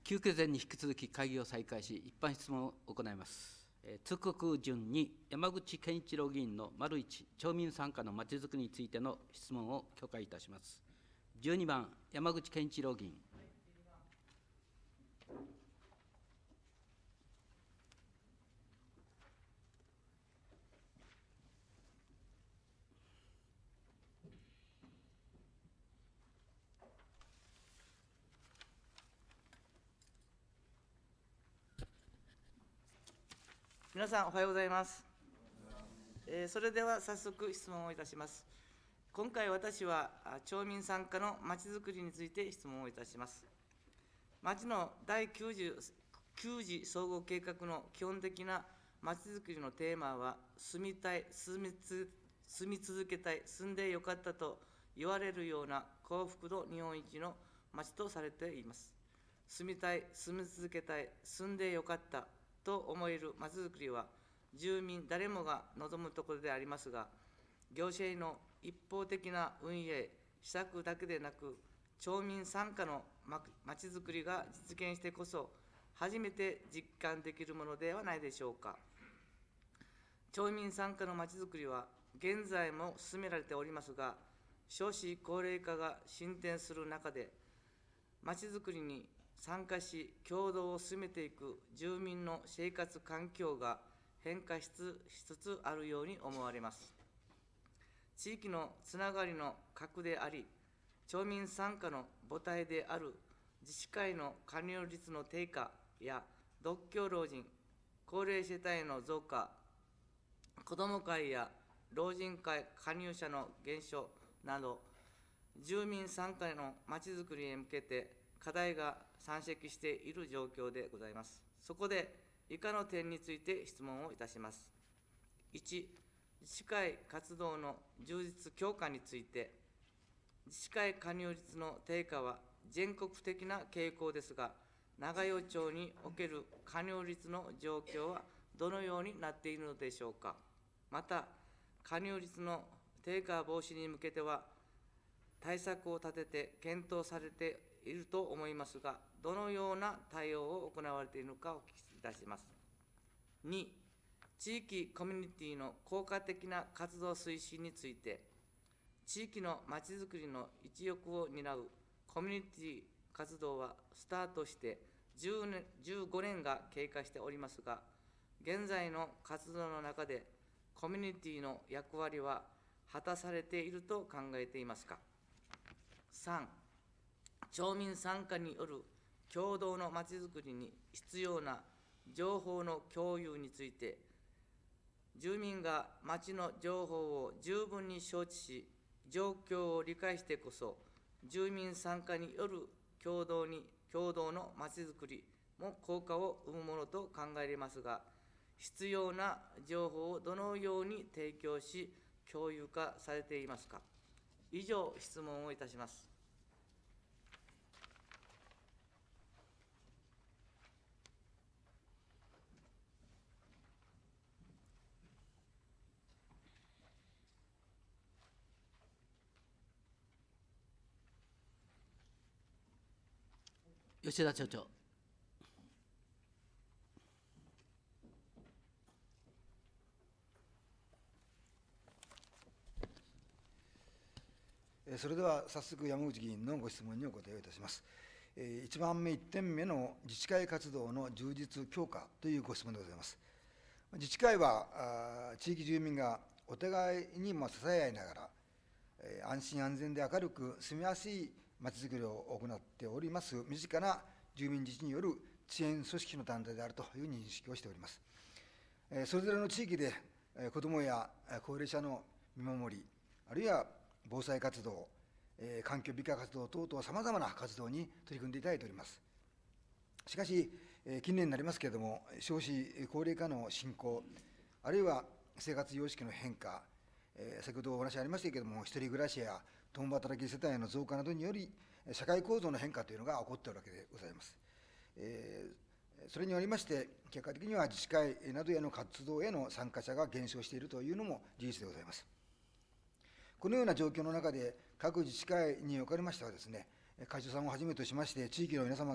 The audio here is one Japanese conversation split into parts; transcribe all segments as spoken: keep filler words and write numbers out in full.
休憩前に引き続き会議を再開し、一般質問を行います。えー、通告順に山口健一郎議員の丸一、町民参加のまちづくりについての質問を許可いたします。じゅうにばん、山口健一郎議員。 皆さん、おはようございます。えー、それでは早速質問をいたします。今回、私は町民参加のまちづくりについて質問をいたします。町の第きゅう次総合計画の基本的なまちづくりのテーマは、住みたい、住みつ住み続けたい、住んでよかったと言われるような幸福度日本一の町とされています。住みたい、住み続けたい、住んでよかったと思えるまちづくりは、住民誰もが望むところでありますが、行政の一方的な運営、施策だけでなく、町民参加のまちづくりが実現してこそ、初めて実感できるものではないでしょうか。町民参加のまちづくりは、現在も進められておりますが、少子高齢化が進展する中で、まちづくりに参加し、共同を進めていく住民の生活環境が変化しつつあるように思われます。地域のつながりの核であり、町民参加の母体である自治会の加入率の低下や、独居老人、高齢世帯の増加、子ども会や老人会加入者の減少など、住民参加のまちづくりへ向けて、課題が山積している状況でございます。そこで、以下の点について質問をいたします。いち、自治会活動の充実強化について、自治会加入率の低下は全国的な傾向ですが、長与町における加入率の状況はどのようになっているのでしょうか。また、加入率の低下防止に向けては、対策を立てて検討されていると思いますが、どのような対応を行われているのかお聞きいたします。に、地域コミュニティの効果的な活動推進について、地域のまちづくりの一翼を担うコミュニティ活動はスタートしてじゅうねん、じゅうごねんが経過しておりますが、現在の活動の中でコミュニティの役割は果たされていると考えていますか。さん、町民参加による共同のまちづくりに必要な情報の共有について、住民が町の情報を十分に承知し、状況を理解してこそ、住民参加による共同に共同のまちづくりも効果を生むものと考えられますが、必要な情報をどのように提供し、共有化されていますか。以上、質問をいたします。 吉田町長。 それでは早速、山口議員のご質問にお答えをいたします。いちばんめ、いってんめの自治会活動の充実強化というご質問でございます。自治会は、地域住民がお互いにも支え合いながら、安心安全で明るく住みやすいまちづくりを行っております身近な住民自治による支援組織の団体であるという認識をしております。それぞれの地域で子どもや高齢者の見守り、あるいは防災活動、環境美化活動等々さまざまな活動に取り組んでいただいております。しかし、近年になりますけれども、少子高齢化の進行、あるいは生活様式の変化、先ほどお話ありましたけれども、一人暮らしや共働き世帯の増加などにより、社会構造の変化というのが起こっているわけでございます。えー、それによりまして、結果的には自治会などへの活動への参加者が減少しているというのも事実でございます。このような状況の中で、各自治会におかれましてはですね、会長さんをはじめとしまして、地域の皆様が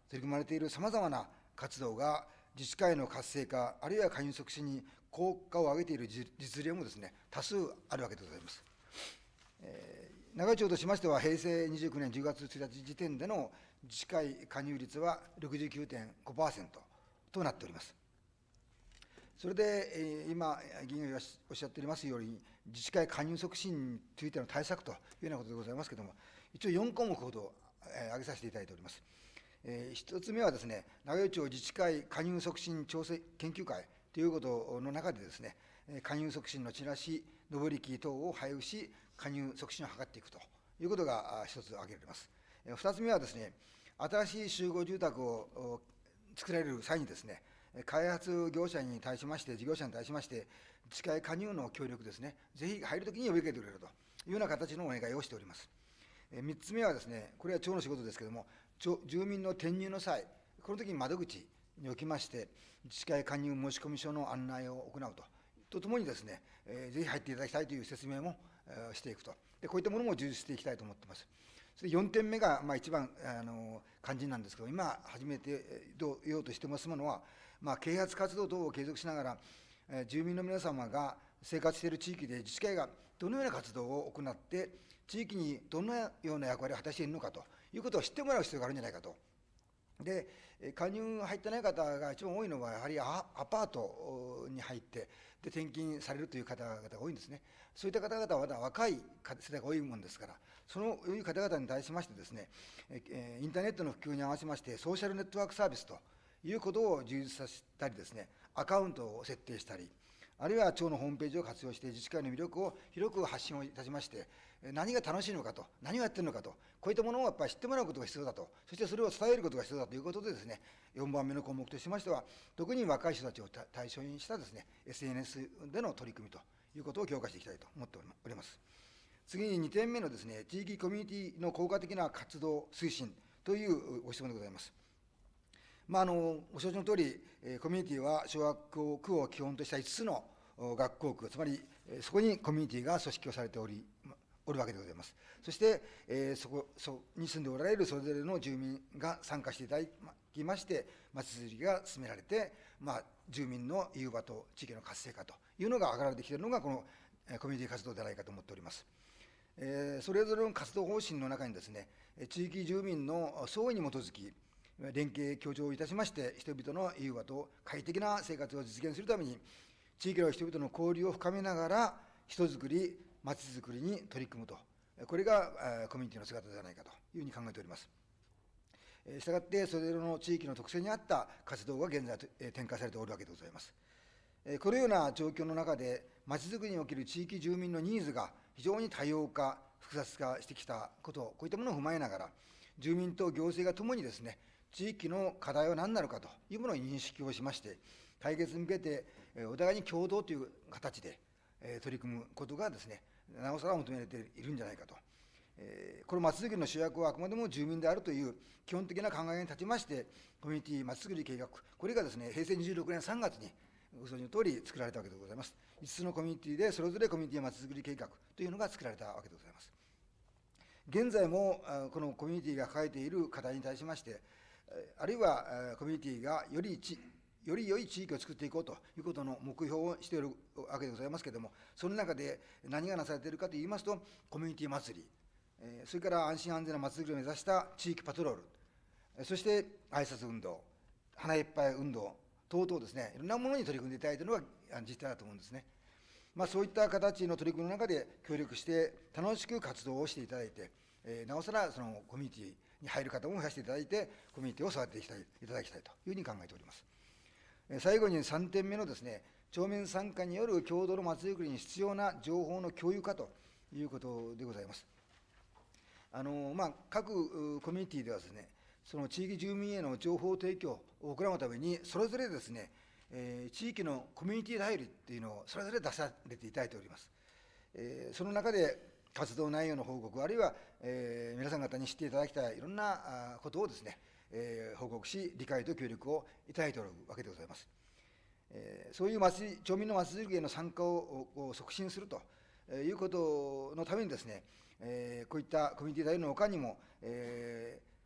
取り組まれているさまざまな活動が自治会の活性化、あるいは加入促進に効果を上げている実例もですね、多数あるわけでございます。えー、長井町としましては、平成にじゅうきゅうねんじゅうがつついたち時点での自治会加入率は ろくじゅうきゅうてんごパーセント となっております。それで、えー、今、議員がおっしゃっておりますように、自治会加入促進についての対策というようなことでございますけれども、一応よんこうもくほど、えー、挙げさせていただいております。えー、一つ目はですね、長与町自治会加入促進調整研究会ということの中でですね、加入促進のチラシ、上り機等を配布し、加入促進を図っていくということが一つ挙げられます。えー、二つ目はですね、新しい集合住宅を作られる際にですね、開発業者に対しまして、事業者に対しまして、自治会加入の協力ですね、ぜひ入るときに呼びかけてくれるというような形のお願いをしております。えー、三つ目はですね、これは町の仕事ですけれども、住民の転入の際、この時に窓口におきまして、自治会加入申込書の案内を行うと、とともにですね、えー、ぜひ入っていただきたいという説明も、えー、していくとで、こういったものも充実していきたいと思っています。それでよんてんめが、まあ、一番あの肝心なんですけど、今始めてようとしてますものは、まあ、啓発活動等を継続しながら、えー、住民の皆様が生活している地域で自治会がどのような活動を行って、地域にどのような役割を果たしているのかということを知ってもらう必要があるんじゃないかと。で、加入入ってない方が一番多いのは、やはりアパートに入って、で転勤されるという方々が多いんですね。そういった方々はまだ若い世代が多いものですから、そのいう方々に対しましてですね、インターネットの普及に合わせまして、ソーシャルネットワークサービスということを充実させたりですね、アカウントを設定したり、あるいは町のホームページを活用して、自治会の魅力を広く発信をいたしまして、何が楽しいのかと、何をやってるのかと、こういったものをやっぱり知ってもらうことが必要だと、そしてそれを伝えることが必要だということでですね、よんばんめの項目としましては、特に若い人たちを対象にしたですね、エスエヌエス での取り組みということを強化していきたいと思っております。次ににてんめのですね、地域コミュニティの効果的な活動推進というご質問でございます。まあ、あのご承知のとおり、コミュニティは小学校区を基本としたいつつの学校区、つまりそこにコミュニティが組織をされておりおるわけでございます。そして、えー、そこそこに住んでおられるそれぞれの住民が参加していただきまして、まちづくりが進められて、まあ、住民の融和と地域の活性化というのが図られてきているのが、このコミュニティ活動ではないかと思っております。えー、それぞれの活動方針の中にですね、地域住民の総意に基づき、連携協調いたしまして、人々の融和と快適な生活を実現するために、地域の人々の交流を深めながら、人づくり、まちづくりに取り組むと、これがコミュニティの姿ではないかというふうに考えております。したがって、それぞれの地域の特性に合った活動が現在展開されておるわけでございます。このような状況の中で、まちづくりにおける地域住民のニーズが非常に多様化、複雑化してきたこと、こういったものを踏まえながら、住民と行政がともにですね、地域の課題は何なのかというものを認識をしまして、解決に向けてお互いに共同という形で取り組むことがですね、なおさら求められているんじゃないかと。このまちづくりの主役はあくまでも住民であるという基本的な考えに立ちまして、コミュニティまちづくり計画、これがですね、へいせいにじゅうろくねんさんがつにご存知のとおり作られたわけでございます。いつつのコミュニティでそれぞれコミュニティまちづくり計画というのが作られたわけでございます。現在もこのコミュニティが抱えている課題に対しまして、あるいはコミュニティがよりちより良い地域を作っていこうということの目標をしているわけでございますけれども、その中で何がなされているかといいますと、コミュニティ祭り、それから安心安全なまちづくりを目指した地域パトロール、そして挨拶運動、花いっぱい運動等々ですね、いろんなものに取り組んでいただいているのが実態だと思うんですね。まあ、そういった形の取り組みの中で協力して楽しく活動をしていただいて、えー、なおさらそのコミュニティに入る方も増やしていただいて、コミュニティを育てていきたいいただきたいというふうに考えております。最後にさんてんめのですね、町民参加による共同のまちづくりに必要な情報の共有化ということでございます。あのまあ、各コミュニティではですね、その地域住民への情報提供を行うために、それぞれですね、えー、地域のコミュニティ頼りっていうのをそれぞれ出されていただいております。えー、その中で活動内容の報告、あるいは、えー、皆さん方に知っていただきたいいろんなことをですね、えー、報告し、理解と協力をいただいておるわけでございます。えー、そういう町町民のまちづくりへの参加をを促進するということのためにですね、えー、こういったコミュニティ頼りのほかにも、えー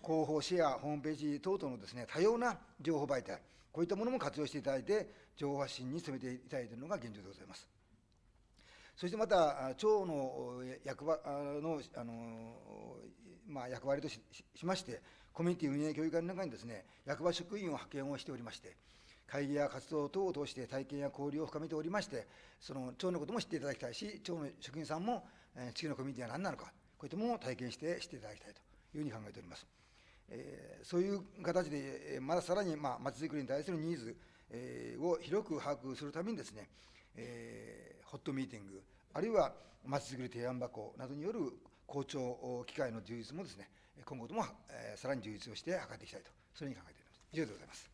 広報シェア、ホームページ等々のですね、多様な情報媒体、こういったものも活用していただいて、情報発信に努めていただいているのが現状でございます。そしてまた、町の役割の、あのまあ、役割と し, しまして、コミュニティ運営協議会の中にですね、役場職員を派遣をしておりまして、会議や活動等を通して体験や交流を深めておりまして、その町のことも知っていただきたいし、町の職員さんも、えー、地区のコミュニティは何なのか、こういったものを体験して知っていただきたいというふうに考えております。えー、そういう形で、まださらにまちづくりに対するニーズ、えー、を広く把握するためにですね、えー、ホットミーティング、あるいはまちづくり提案箱などによる公聴機会の充実もですね、今後とも、えー、さらに充実をして図っていきたいと、そういうふうに考えております。以上でございます。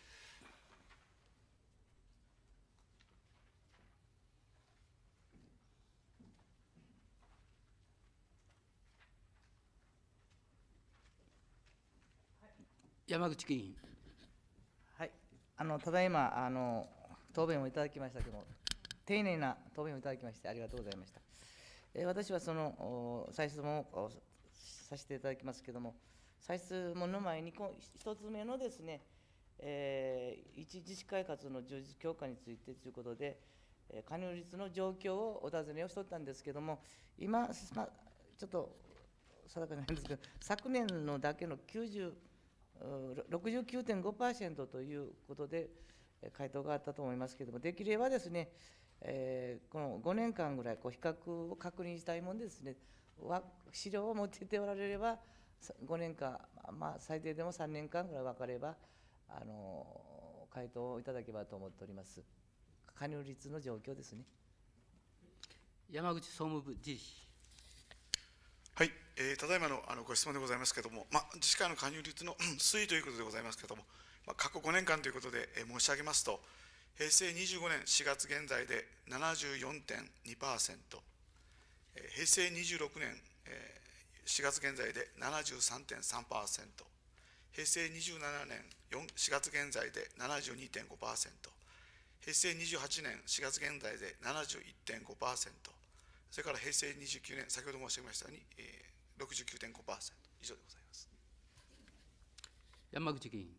山口議員。 はい、あのただいまあの答弁をいただきましたけども、丁寧な答弁をいただきましてありがとうございました。えー、私はその再質問をさせていただきますけれども、再質問の前に一つ目のですね、えー、一自治会活動の充実強化についてということで、えー、加入率の状況をお尋ねをしとったんですけれども、今、ま、ちょっと定かじゃないんですけど、昨年のだけのきゅうじゅうろくじゅうきゅうてんごパーセント ということで回答があったと思いますけれども、できればですね、えー、このごねんかんぐらいこう比較を確認したいもんですね、資料を持っていておられれば、ごねんかん、まあ、最低でもさんねんかんぐらい分かれば、あの回答をいただければと思っております。加入率の状況ですね。 山口総務部次理。 はい、えー、ただいまのあのご質問でございますけれども、まあ、自治会の加入率の推移ということでございますけれども、まあ、過去ごねんかんということで、えー、申し上げますと、平成にじゅうごねんしがつ現在で ななじゅうよんてんにパーセント、えー、平成にじゅうろくねん、えー、しがつ現在で ななじゅうさんてんさんパーセント、平成にじゅうななねんしがつ現在で ななじゅうにてんごパーセント、平成にじゅうはちねんしがつ現在で ななじゅういってんごパーセント、それから平成にじゅうきゅうねん、先ほど申し上げましたように、えー、ろくじゅうきゅうてんごパーセント 以上でございます。 山口議員。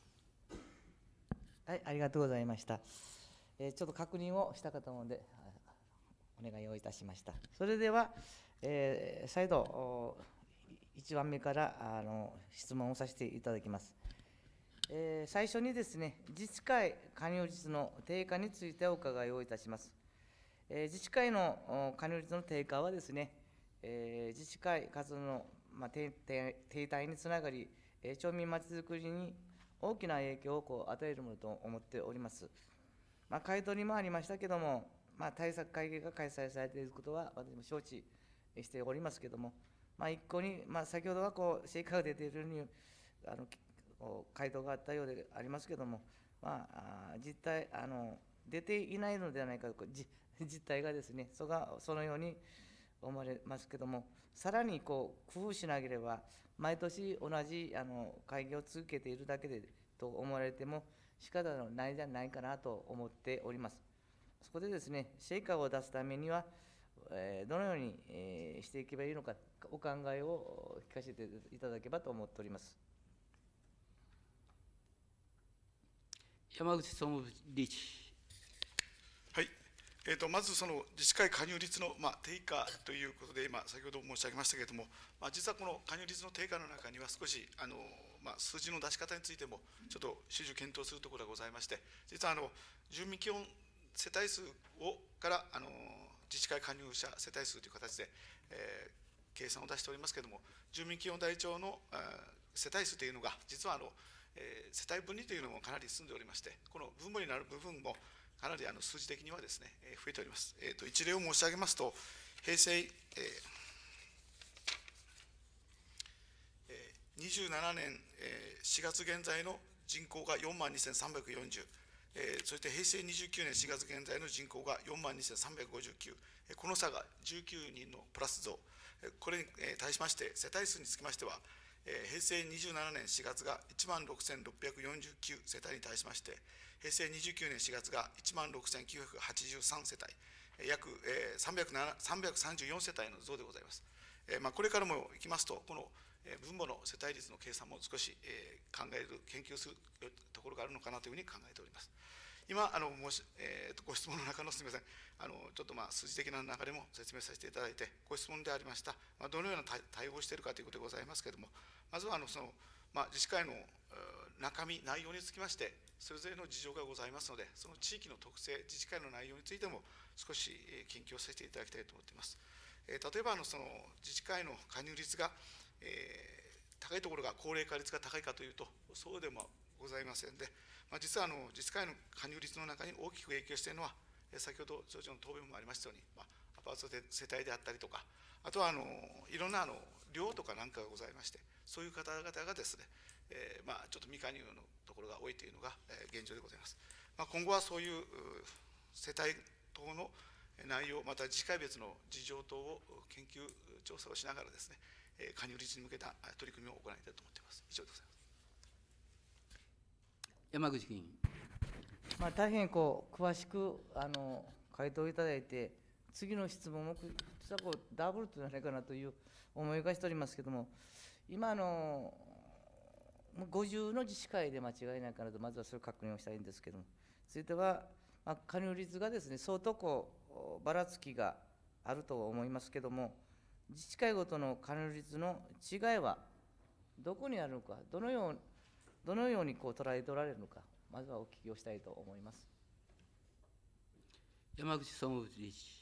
はい、ありがとうございました。えー、ちょっと確認をしたかと思うので、お願いをいたしました。それでは、えー、再度、いちばんめからあの質問をさせていただきます。えー、最初にですね、自治会加入率の低下についてお伺いをいたします。えー、自治会の加入率の低下はですね、えー、自治会活動の、まあ、停滞につながり、えー、町民まちづくりに大きな影響をこう与えるものと思っております。まあ、回答にもありましたけれども、まあ、対策会議が開催されていることは私も承知しておりますけれども、まあ、一向に、まあ、先ほどはこう成果が出ているようにあの回答があったようでありますけれども、まあ、実態あの出ていないのではないかと、実態がですね、そがそのように思われますけれども、さらにこう工夫しなければ、毎年同じあの会議を続けているだけでと思われても仕方のないじゃないかなと思っております。そこでですね、成果を出すためには、えー、どのように、えー、していけばいいのか、お考えを聞かせていただければと思っております。 山口総務部理事。 はい、えー、とまずその自治会加入率の、まあ、低下ということで、今、先ほど申し上げましたけれども、まあ、実はこの加入率の低下の中には、少しあの、まあ、数字の出し方についても、ちょっと始終検討するところがございまして、実はあの住民基本世帯数をからあの自治会加入者世帯数という形で、えー、計算を出しておりますけれども、住民基本台帳の世帯数というのが、実はあの、えー、世帯分離というのもかなり進んでおりまして、この分母になる部分も、かなりあの数字的にはですね、えー、増えております。えー、と一例を申し上げますと、平成、えー、にじゅうななねん、えー、しがつ現在の人口がよんまんにせんさんびゃくよんじゅう、えー、そして平成にじゅうきゅうねんしがつ現在の人口がよんまんにせんさんびゃくごじゅうきゅう、えー、この差がじゅうきゅうにんのプラス増、えー、これに対しまして、世帯数につきましては、えー、平成にじゅうななねんしがつがいちまんろくせんろっぴゃくよんじゅうきゅう世帯に対しまして、平成にじゅうきゅうねんしがつがいちまんろくせんきゅうひゃくはちじゅうさん世帯、約さんびゃくさんじゅうよん世帯の増でございます。えーまあ、これからもいきますと、このえー分母の世帯率の計算も少し、えー考える、研究するところがあるのかなというふうに考えております。今、あのもしえーとご質問の中のすみません、あのちょっとまあ数字的な中でも説明させていただいて、ご質問でありました、まあ、どのような対対応をしているかということでございますけれども、まずはあのその、まあ、自治会の中身、内容につきまして、それぞれの事情がございますので、その地域の特性、自治会の内容についても少し研究をさせていただきたいと思っています。えー、例えばあのその自治会の加入率が、えー高いところが高齢化率が高いかというと、そうでもございませんで、まあ、実はあの自治会の加入率の中に大きく影響しているのは、先ほど、所長の答弁もありましたように、まあ、アパート世帯であったりとか、あとはあのいろんなあの寮とかなんかがございまして、そういう方々がですね、えーまあ、ちょっと未加入のところが多いというのが現状でございます。まあ、今後はそういう世帯等の内容、また自治会別の事情等を研究、調査をしながらですね、加入率に向けた取り組みを行いたいと思っています。以上でございます。 山口議員。 まあ、大変こう詳しくあの回答いただいて、次の質問も実はこうダブルじゃないかなという思いがしておりますけれども、今あの、ごじゅうの自治会で間違いないかなと、まずはそれを確認をしたいんですけれども、ついては、まあ、加入率がですね、相当こうばらつきがあると思いますけれども、自治会ごとの加入率の違いはどこにあるのか、どのようどのようにこう捉えておられるのか、まずはお聞きをしたいと思います。 山口総務部理事。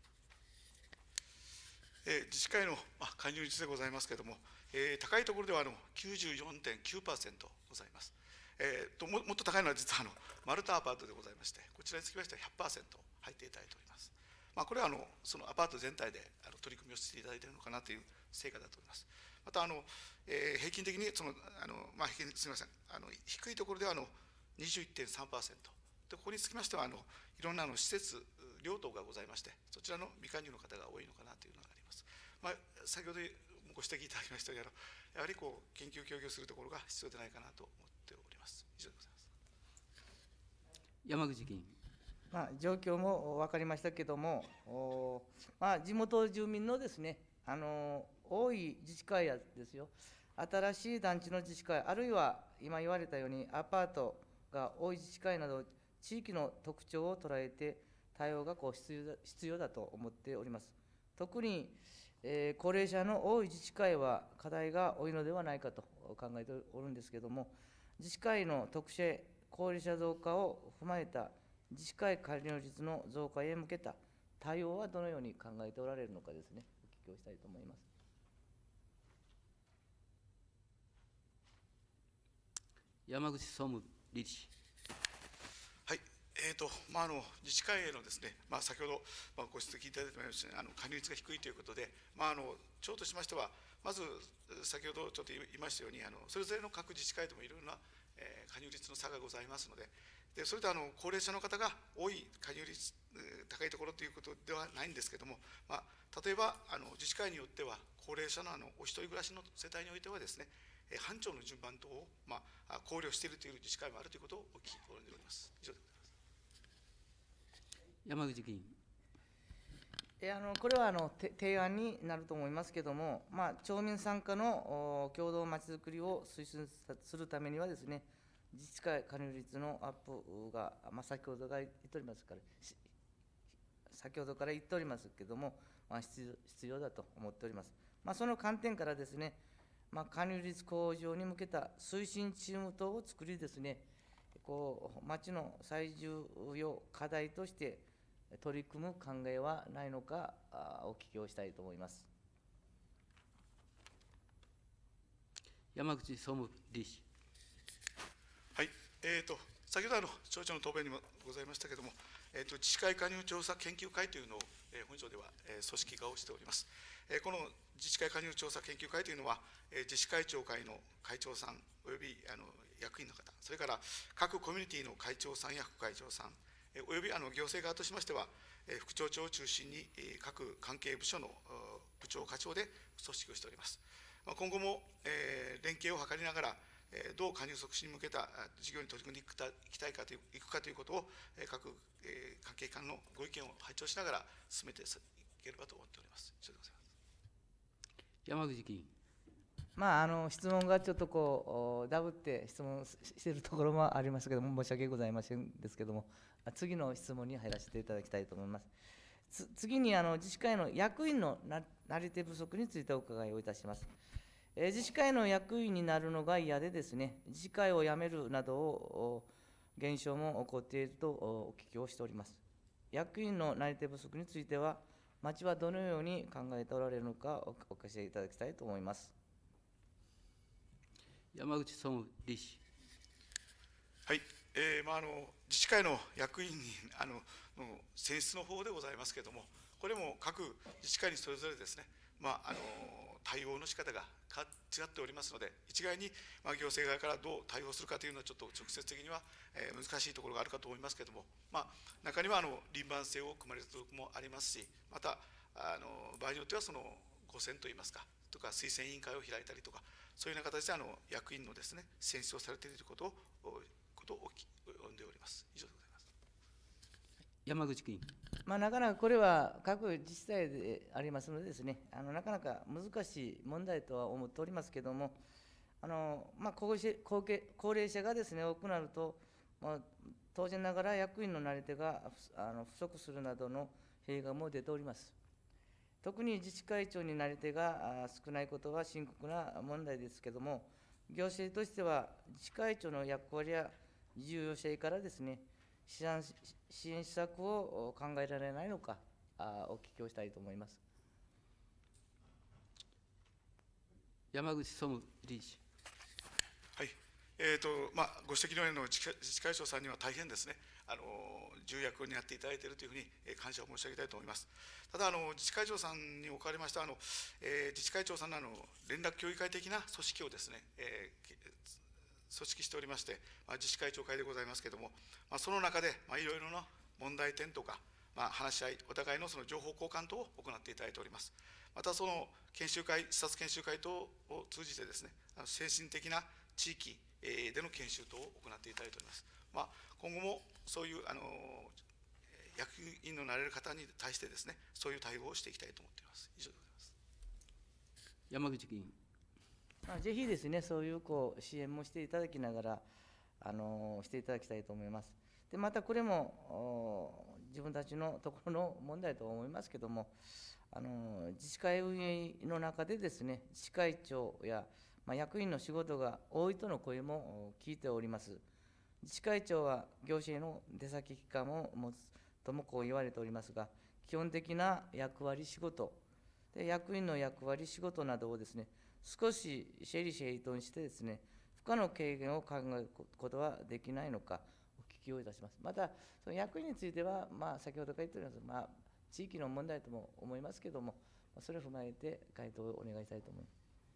えー、自治会の、まあ、加入率でございますけれども、えー、高いところではあの きゅうじゅうよんてんきゅうパーセント ございます。えー、と も, もっと高いのは実はあのマルタアパートでございまして、こちらにつきましては ひゃくパーセント 入っていただいております。まあ、これはあのそのアパート全体であの取り組みをしていただいているのかなという成果だと思います。またあの、えー、平均的にそのあの、まあ、平均すみません、あの低いところではあの にじゅういってんさんパーセント で、ここにつきましてはあのいろんなあの施設、寮等がございまして、そちらの未加入の方が多いのかなというのがあります。まあ、先ほどご指摘いただきましたように、やはりこう研究協業するところが必要でないかなと思っております。以上でございます。 山口議員。 まあ、状況も分かりましたけれども、まあ、地元住民のですね、あの多い自治会やですよ、新しい団地の自治会、あるいは今言われたように、アパートが多い自治会など、地域の特徴を捉えて、対応がこう必要だ必要だと思っております。特に、えー、高齢者の多い自治会は課題が多いのではないかと考えておるんですけれども、自治会の特性、高齢者増加を踏まえた自治会加入率の増加へ向けた対応はどのように考えておられるのかですね、お聞きをしたいと思います。 山口総務理事。 はい、えーとまあ、あの自治会へのですね、まあ、先ほど、まあ、ご指摘いただいてまいりましたあの加入率が低いということで、まあ、あの町としましては、まず先ほどちょっと言いましたように、あのそれぞれの各自治会でもいろいろな、えー、加入率の差がございますので、でそれとあの高齢者の方が多い加入率、高いところということではないんですけれども、まあ、例えばあの自治会によっては、高齢者のあのお一人暮らしの世帯においてはですね、班長の順番等を、まあ、考慮しているという自治会もあるということをお聞き及んでおります。以上でございます。 山口議員。 えあのこれはあの提案になると思いますけれども、まあ、町民参加の共同まちづくりを推進するためにはですね、自治会加入率のアップが、まあ、先ほどから言っておりますから、先ほどから言っておりますけれども、まあ、必要、必要だと思っております。まあ、その観点からですね、まあ、加入率向上に向けた推進チーム等を作りですね、こう町の最重要課題として取り組む考えはないのか、お聞きをしたいと思います。 山口総務理事。 はい、えーと、先ほどあの町長の答弁にもございましたけれども、えーと、自治会加入調査研究会というのを、えー、本省では、えー、組織化をしております。えー、この自治会加入調査研究会というのは、えー、自治会長会の会長さんおよびあの役員の方、それから各コミュニティの会長さんや副会長さん、えー、およびあの行政側としましては、えー、副町長を中心に、えー、各関係部署の部長、課長で組織をしております。まあ、今後も、えー、連携を図りながら、どう加入促進に向けた事業に取り組んでいくたいかといういくかということを、各関係機関のご意見を拝聴しながら進めていければと思っております。以上でございます。 山口議員。 まあ、あの質問がちょっとこうダブって質問しているところもありますけども、申し訳ございませんですけども、次の質問に入らせていただきたいと思います。つ次にあの自治会の役員のななり手不足についてお伺いをいたします。えー、自治会の役員になるのが嫌でですね、自治会を辞めるなどを現象も起こっているとお聞きをしております。役員のなり手不足については、町はどのように考えておられるのかおお聞かせいただきたいと思います。 山口総務理事。 はい、えーまあ、あの自治会の役員にあのの選出の方でございますけれども、これも各自治会にそれぞれですね、まあ、あの対応の仕方が違っておりますので、一概に、まあ、行政側からどう対応するかというのは、ちょっと直接的には、えー、難しいところがあるかと思いますけれども、まあ、中にはあの輪番制を組まれるところもありますし、またあの場合によってはそのご選といいますか、とか推薦委員会を開いたりとか、そういうような形であの役員のですね、選出をされていることをことを呼んでおります。以上でございます。 山口議員。 まあ、なかなかこれは各自治体でありますのでですね、あのなかなか難しい問題とは思っておりますけれども、あのまあ、高齢者がですね多くなると、まあ、当然ながら役員のなり手があの不足するなどの弊害も出ております。特に自治会長になり手が少ないことは深刻な問題ですけれども、行政としては自治会長の役割や重要性からですね、支援支援施策を考えられないのか、お聞きをしたいと思います。 山口総務理事。 はい、えーとまあ、ご指摘のように自治会長さんには大変ですね、あの重役を担っていただいているというふうに感謝を申し上げたいと思います。ただ、あの自治会長さんにおかれましては、あの、えー、自治会長さんのあの連絡協議会的な組織をですね、えー、組織しておりまして、まあ、自治会長会でございますけれども、まあ、その中で、まあ、いろいろな問題点とか、まあ、話し合い、お互いのその情報交換等を行っていただいております。また、その研修会、視察研修会等を通じてですね、精神的な地域での研修等を行っていただいております。まあ、今後もそういうあの役員のなれる方に対してですね、そういう対応をしていきたいと思っています。以上でございます。 山口議員。 まあ、ぜひですね、そういうこう支援もしていただきながら、あのしていただきたいと思います。で、またこれも自分たちのところの問題と思いますけれども、あの自治会運営の中でですね、自治会長や、まあ、役員の仕事が多いとの声も聞いております。自治会長は行政の出先機関を持つともこう言われておりますが、基本的な役割仕事、で役員の役割仕事などをですね、少し整理整頓してですね、負荷の軽減を考えることはできないのか、お聞きをいたします。また、その役員については、まあ、先ほどから言っております、まあ、地域の問題とも思いますけれども、それを踏まえて回答をお願いしたいと思います。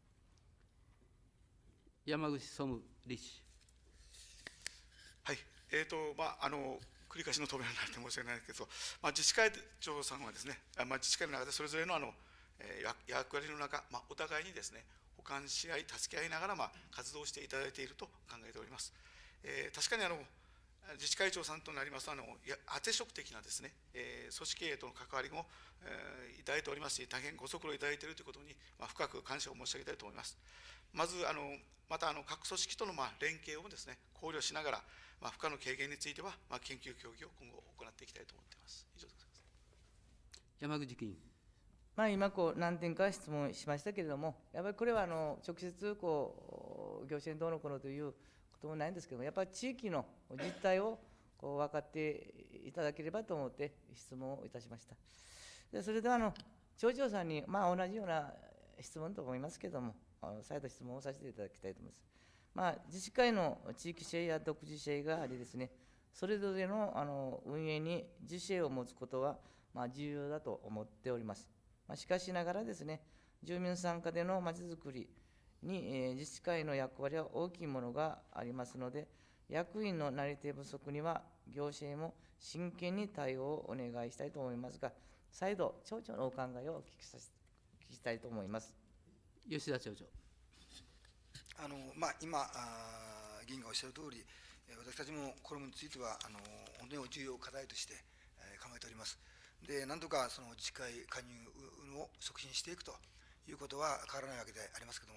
山口総務理事。 はい、えーとまあ、あの繰り返しの答弁になって申し訳ないですけど、まあ、自治会長さんはですね、まあ、自治会の中でそれぞれのあの、えー、役割の中、まあ、お互いにですね、補完し合い、助け合いながら、まあ、活動していただいていると考えております。えー、確かにあの自治会長さんとなりますと、あの当て職的なですね、えー、組織経営との関わりも、えー、いただいておりますし、大変ご足労いただいているということに、まあ、深く感謝を申し上げたいと思います。まず、あのまたあの各組織とのまあ連携をですね、考慮しながら、まあ、負荷の軽減については、まあ、研究協議を今後行っていきたいと思っています。以上でございます。 山口議員。 まあ、今こう何点か質問しましたけれども、やっぱりこれはあの直接こう行政どうのこうのということもないんですけども、やっぱり地域の実態をこう分かっていただければと思って質問をいたしました。でそれではあの町長さんに、まあ、同じような質問と思いますけれども、再度質問をさせていただきたいと思います。まあ、自治会の地域性や独自性がありですね、それぞれのあの運営に自主性を持つことはまあ重要だと思っております。まあ、しかしながらですね、住民参加でのまちづくりに、えー、自治会の役割は大きいものがありますので、役員のなり手不足には行政も真剣に対応をお願いしたいと思いますが、再度、町長のお考えをお聞きさせお聞きしたいと思います。 吉田町長。 あのまあ、今あ、議員がおっしゃるとおり、私たちもこれについてはあの本当に重要課題として、えー、考えております。で、なんとかその自治会加入を促進していくということは変わらないわけでありますけれども、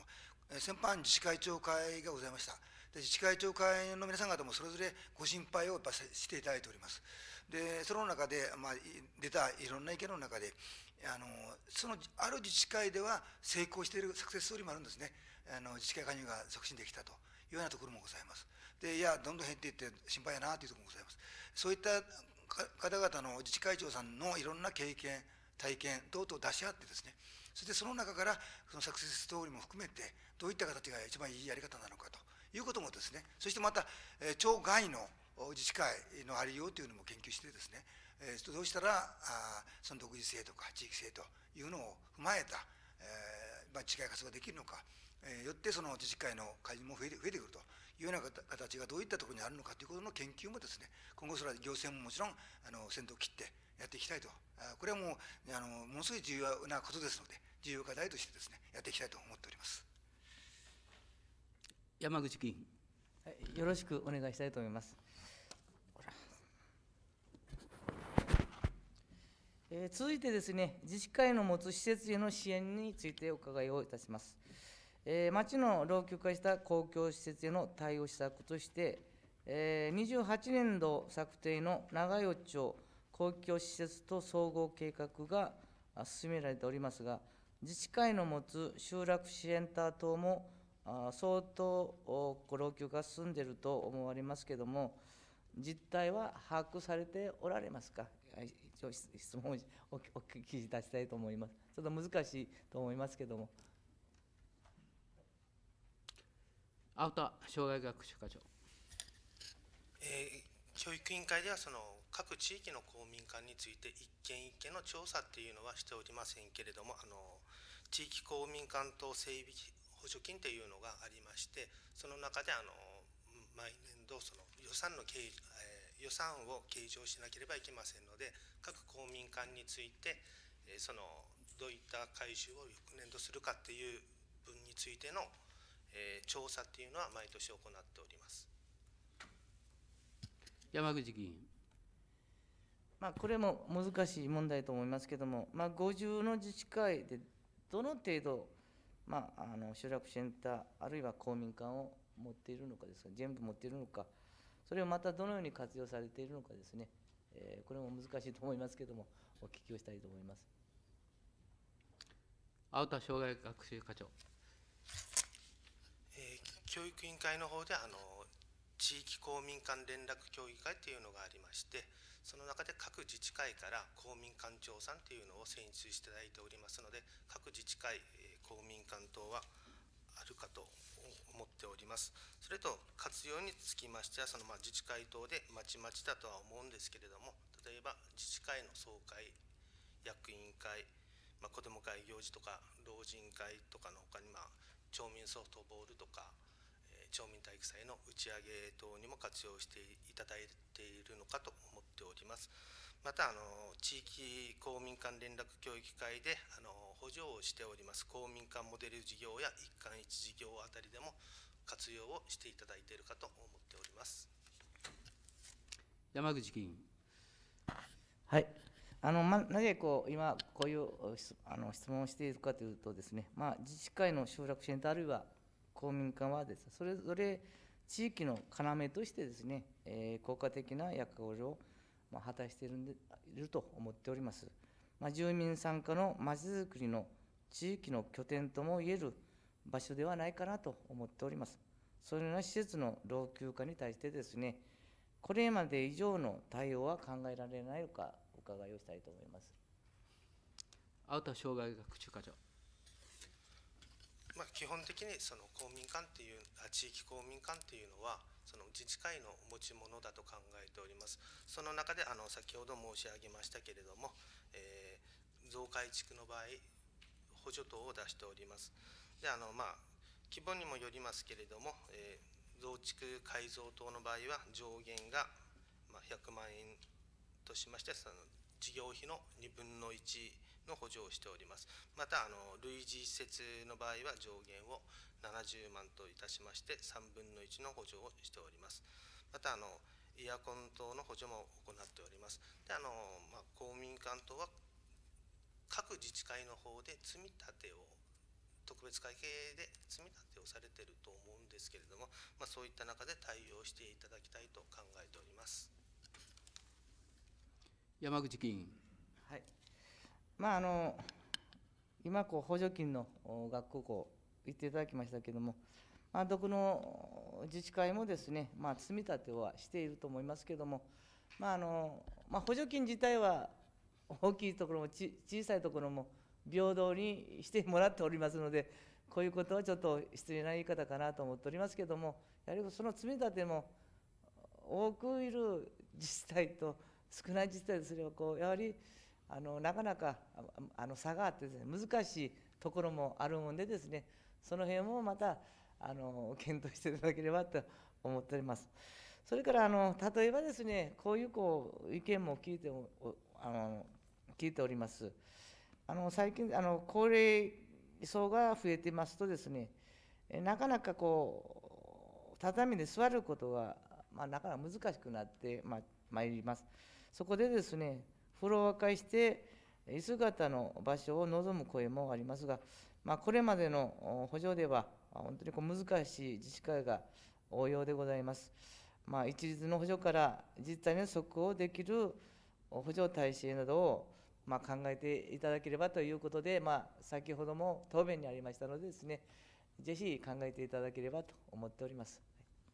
えー先般、自治会長会がございました。で自治会長会の皆さん方もそれぞれご心配をやっぱしていただいております。でその中で、まあ、出たいろんな意見の中で、あのそのある自治会では成功しているサクセスストーリーもあるんですね。あの自治会加入が促進できたというようなところもございます。でいや、どんどん減っていって心配やなというところもございます。そういった方々の自治会長さんのいろんな経験、体験等々出し合ってですね、そしてその中からそのサクセスストーリーも含めて、どういった形が一番いいやり方なのかということもですね、そしてまた、えー、町外の自治会のありようというのも研究してですね、えー、どうしたらあその独自性とか地域性というのを踏まえた、えーまあ、自治会活動ができるのか、えー、よってその自治会の会員も増えて増えてくるというような形がどういったところにあるのかということの研究もですね、今後それは行政ももちろんあの先頭を切ってやっていきたいと、これはもうあのものすごい重要なことですので、重要課題としてですねやっていきたいと思っております。 山口議員。 はい、よろしくお願いしたいと思います。えー、続いてですね、自治会の持つ施設への支援についてお伺いをいたします。えー、町の老朽化した公共施設への対応施策として、えー、にじゅうはちねん度策定の長与町公共施設と総合計画が進められておりますが、自治会の持つ集落支援ター等も相当老朽化が進んでいると思われますけれども、実態は把握されておられますか。一応質問をお聞きいたしたいと思います。ちょっと難しいと思いますけれども。 青田障害学習課長。 えー、教育委員会ではその各地域の公民館について一軒一軒の調査っていうのはしておりませんけれども、あの地域公民館等整備補助金というのがありまして、その中であの毎年度その予算の計、えー、予算を計上しなければいけませんので、各公民館について、えー、そのどういった改修を翌年度するかっていう分についての、えー、調査っていうのは毎年行っております。 山口議員。 まあ、これも難しい問題と思いますけれども、まあ、ごじゅうの自治会でどの程度、まあ、あの集落センター、あるいは公民館を持っているのかですが、全部持っているのか、それをまたどのように活用されているのかですね、えー、これも難しいと思いますけれども、お聞きをしたいと思います。 青田障害学習課長。 えー、教育委員会の方であの地域公民館連絡協議会というのがありまして、その中で各自治会から公民館長さんというのを選出していただいておりますので、各自治会、えー、公民館等はあるかと思っております。それと活用につきましては、そのまあ自治会等でまちまちだとは思うんですけれども、例えば自治会の総会、役員会、まあ、子ども会行事とか老人会とかのほかに、まあ、町民ソフトボールとか、えー、町民体育祭の打ち上げ等にも活用していただいているのかと思っております。またあの地域公民館連絡協議会であの補助をしております公民館モデル事業や一貫一事業あたりでも活用をしていただいているかと思っております。 山口議員。 はい。あのま、なぜこう今こういうあの質問をしているかというとですね、まあ、自治会の集落支援とあるいは公民館はですね、それぞれ地域の要としてですね、えー、効果的な役割をまあ果たしているんでいると思っております。まあ、住民参加のまちづくりの地域の拠点ともいえる場所ではないかなと思っております。そのような施設の老朽化に対してですね、これまで以上の対応は考えられないのか、お伺いをしたいと思います。 青田障害学習課長。 まあ、基本的にその公民館っていうあ地域公民館っていうのはその自治会の持ち物だと考えております。その中であの先ほど申し上げましたけれども、えー、増改築の場合補助等を出しております。であのまあ規模にもよりますけれども、えー、増築改造等の場合は上限がまあひゃくまんえんとしまして、その事業費のにぶんのいちの補助をしております。またあの類似施設の場合は上限をななじゅうまんといたしましてさんぶんのいちの補助をしております。またあのエアコン等の補助も行っております。であの、まあ、公民館等は各自治会の方で積み立てを特別会計で積み立てをされていると思うんですけれども、まあ、そういった中で対応していただきたいと考えております。 山口議員。 はい。まああの今こう補助金の学校こう言っていただきましたけれども、まあ、どこの自治会もですね、まあ、積み立てはしていると思いますけれども、まああのまあ、補助金自体は大きいところもち小さいところも平等にしてもらっておりますので、こういうことはちょっと失礼な言い方かなと思っておりますけれども、やはりその積み立ても多くいる自治体と少ない自治体ですればこうやはりあのなかなかあの差があってですね、難しいところもあるもんでですね、その辺もまたあの検討していただければと思っております。それからあの例えばですね、こういうこう意見も聞いておあの聞いております。あの最近あの高齢層が増えていますとですね、なかなかこう畳で座ることが、まあ、なかなか難しくなってままいります。そこでですね、フロア化して椅子型の場所を望む声もありますが、まあ、これまでの補助では本当にこう難しい自治会が多いようでございます。まあ、一律の補助から実態に即応できる補助体制などをまあ考えていただければということで、まあ、先ほども答弁にありましたのでですね、ぜひ考えていただければと思っております。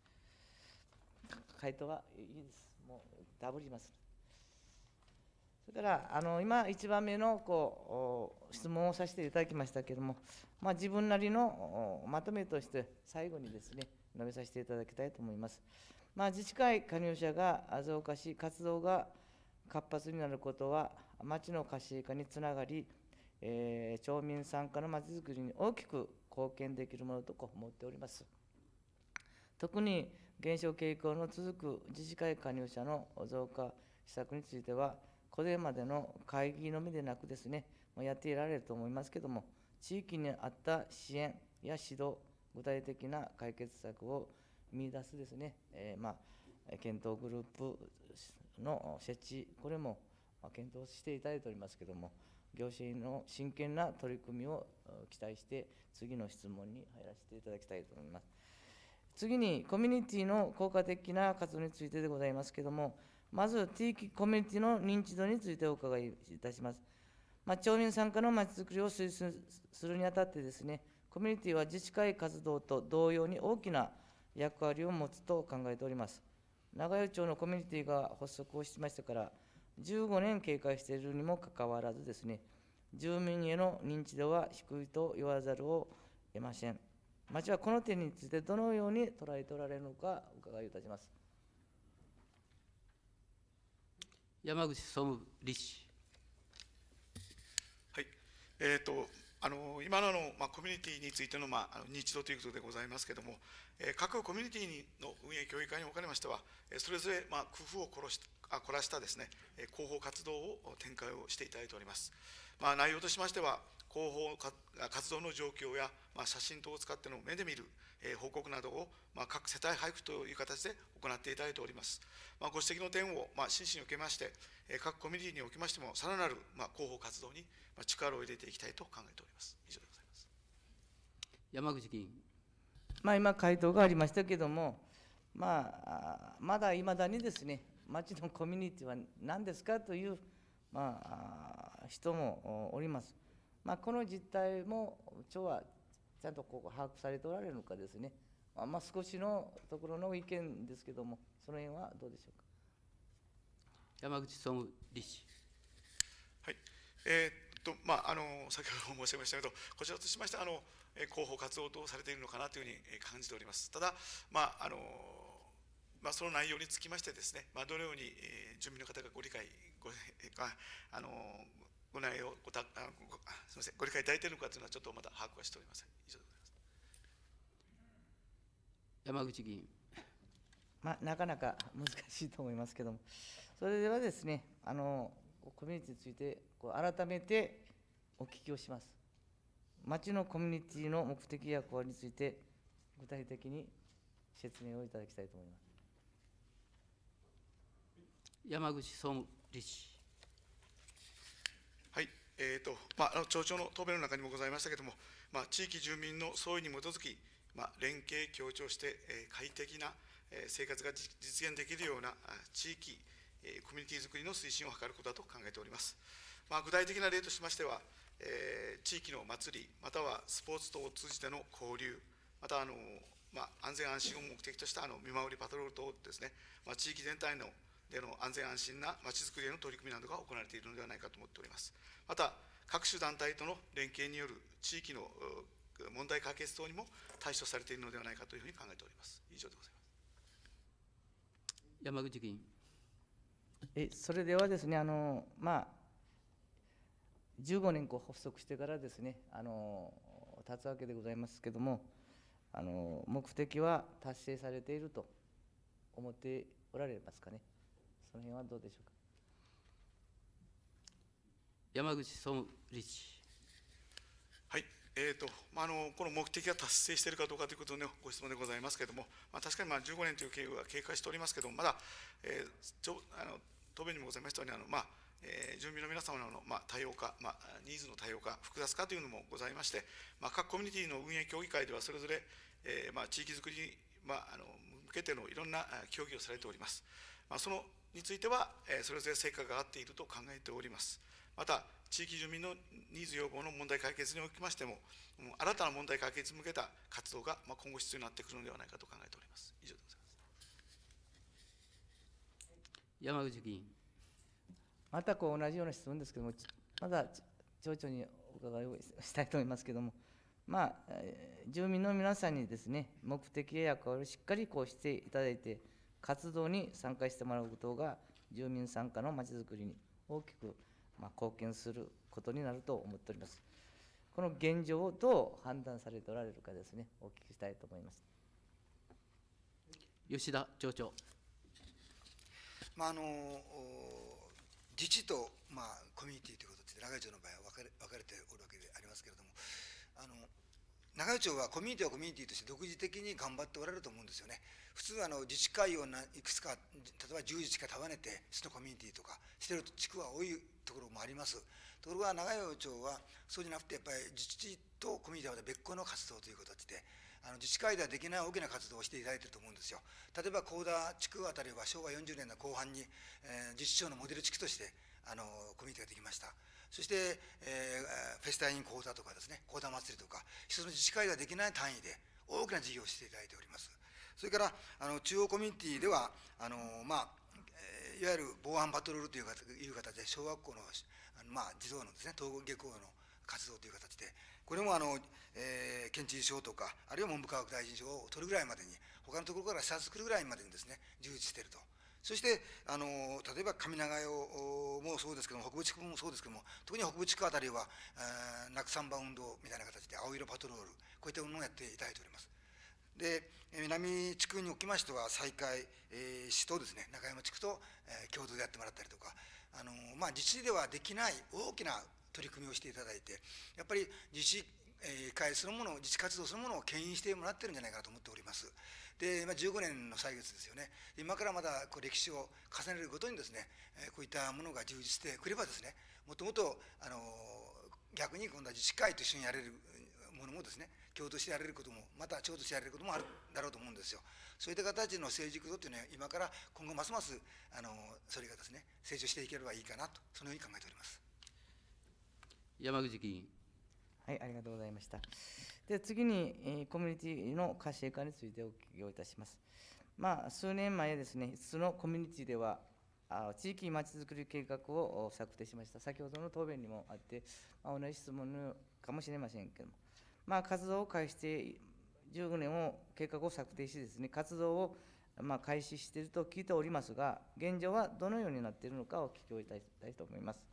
回答はいいです。もうダブります。それからあの今いちばんめのこう質問をさせていただきましたけれども、まあ、自分なりのまとめとして最後にですね述べさせていただきたいと思います。まあ、自治会加入者が増加し活動が活発になることは町の活性化につながり、えー、町民参加の町づくりに大きく貢献できるものと思っております。特に減少傾向の続く自治会加入者の増加施策については、これまでの会議のみでなくですね、やっていられると思いますけれども、地域に合った支援や指導、具体的な解決策を見出すですね、えー、まあ検討グループの設置、これも検討していただいておりますけれども、行政の真剣な取り組みを期待して、次の質問に入らせていただきたいと思います。次に、コミュニティの効果的な活動についてでございますけれども、まず地域コミュニティの認知度についてお伺いいたします。まあ、町民参加のまちづくりを推進するにあたってですね、コミュニティは自治会活動と同様に大きな役割を持つと考えております。長与町のコミュニティが発足をしましてからじゅうごねん経過しているにもかかわらずですね、住民への認知度は低いと言わざるを得ません。町はこの点についてどのように捉えておられるのかお伺いいたします。 山口総務理事。 はい、えーとあの今のあの、まあ、コミュニティについての、まあ、あの認知度ということでございますけれども、えー、各コミュニティの運営協議会におかれましては、えー、それぞれ、まあ、工夫を凝らしあ凝らしたですね、えー、広報活動を展開をしていただいております。まあ、内容としましては、広報活動の状況や、まあ、写真等を使っての目で見る、えー、報告などを、まあ、各世帯配布という形で行っていただいております。まあ、ご指摘の点を、まあ、真摯に受けまして、えー、各コミュニティにおきましても、さらなる、まあ、広報活動に力を入れていきたいと考えております。以上でございます。 山口議員。 まあ、今、回答がありましたけれども、まあ、まだいまだにですね、町のコミュニティは何ですかという、まあ、人もおります。まあ、この実態も町はちゃんとこう把握されておられるのかですね、まあ、少しのところの意見ですけれども、その辺はどうでしょうか。 山口総務理事。 はい、えーとまあ、あの先ほど申し上げましたけど、こちらとしましてはあの広報活動等をされているのかなというふうに感じております。ただ、まああのまあ、その内容につきましてですね、まあ、どのように、えー、住民の方がご理解ごあのご内容をごたあごすみませんご理解いただいているのかというのはちょっとまだ把握はしておりません。以上でございます。 山口議員。 まあ、なかなか難しいと思いますけれども、それではですね、あのコミュニティについてこう改めてお聞きをします。町のコミュニティの目的や役割について具体的に説明をいただきたいと思います。 山口総務理事。 はい、 えーとまあ、あの町長の答弁の中にもございましたけれども、まあ、地域住民の総意に基づき、まあ、連携、協調して、えー、快適な、えー、生活が実現できるようなあ地域、えー、コミュニティづくりの推進を図ることだと考えております。まあ、具体的な例としましては、えー、地域の祭り、またはスポーツ等を通じての交流、またあの、まあ、安全安心を目的としたあの見回りパトロール等ですね、まあ、地域全体のでの安全安心なまちづくりへの取り組みなどが行われているのではないかと思っております。また、各種団体との連携による地域の問題解決等にも対処されているのではないかというふうに考えております。以上でございます。 山口議員。 えそれではですね、あのまあ、じゅうごねんこう発足してからですね、あの経つわけでございますけれども、あの目的は達成されていると思っておられますかね。その辺はどうでしょうか。 山口総務理事。 はい、えーとまあ、あのこの目的が達成しているかどうかということのご質問でございますけれども、まあ、確かにまあじゅうごねんという経過が経過しておりますけれども、まだ、えー、ちょあの答弁にもございましたように、あの、まあえー、住民の皆様の、まあ、多様化、まあ、ニーズの多様化、複雑化というのもございまして、まあ、各コミュニティの運営協議会では、それぞれ、えーまあ、地域づくりに、まあ、あの向けてのいろんな協議をされております。まあ、そのについては、えー、それぞれ成果が上がっていると考えております。また、地域住民のニーズ要望の問題解決におきましても、新たな問題解決に向けた活動が今後必要になってくるのではないかと考えております。以上でございます。 山口議員。 またこう同じような質問ですけれども、まだ町長にお伺いをしたいと思いますけれども、まあ、住民の皆さんにですね、目的や役割をしっかりこうしていただいて、活動に参加してもらうことが、住民参加のまちづくりに大きくまあ貢献することになると思っております。この現状をどう判断されておられるかですね、お聞きしたいと思います。 吉田町長。 まあ、あの自治と、まあ、コミュニティということで、長井町の場合は分かれ分かれておるわけでありますけれども、あの長井町はコミュニティはコミュニティとして独自的に頑張っておられると思うんですよね。普通あの自治会をないくつか、例えばじゅう自治会束ねて市のコミュニティとかしてる地区は多いところもあります。ところが長井町はそうじゃなくて、やっぱり自治とコミュニティは別個の活動という形で、あの自治会ではできない大きな活動をしていただいていると思うんですよ。例えば幸田地区あたりはしょうわよんじゅうねんの後半に、えー、自治庁のモデル地区としてあのコミュニティができました。そして、えー、フェスタイン幸田とかですね、幸田祭りとか、一つの自治会ではできない単位で大きな事業をしていただいております。それからあの中央コミュニティではあの、まあえー、いわゆる防犯パトロールという形で小学校の、あのまあ、児童のですね、登下校の活動という形で、これもあの、えー、県知事賞とか、あるいは文部科学大臣賞を取るぐらいまでに、他のところから視察するぐらいまでにですね、充実していると。そしてあの例えば上長代もそうですけども、北部地区もそうですけども、特に北部地区あたりは、えー、ナクサンバ運動みたいな形で青色パトロール、こういったものをやっていただいております。で、南地区におきましては、西海、えー、市とですね、中山地区と、えー、共同でやってもらったりとか、あのまあ、自治ではできない大きな取り組みをしていただいて、やっぱり自治会そのもの、自治活動そのものを牽引してもらってるんじゃないかなと思っております。で、まあ、じゅうごねんの歳月ですよね。今からまだこう歴史を重ねるごとにですね、こういったものが充実してくればですね、もともとあの逆に今度は自治会と一緒にやれるものもですね、共同してやれることも、また共同してやれることもあるだろうと思うんですよ。そういった形の成熟度というのは、今から今後ますますあのそれがですね、成長していければいいかなと、そのように考えております。 山口議員。 はい、ありがとうございました。で、次に、えー、コミュニティの活性化についてお聞きをいたします。まあ、数年前ですね、そのコミュニティでは、あ地域まちづくり計画を策定しました。先ほどの答弁にもあって、まあ、同じ質問かもしれませんけれども、まあ、活動を開始してじゅうごねんを計画を策定しですね、活動をまあ開始していると聞いておりますが、現状はどのようになっているのかをお聞きをいたしたいと思います。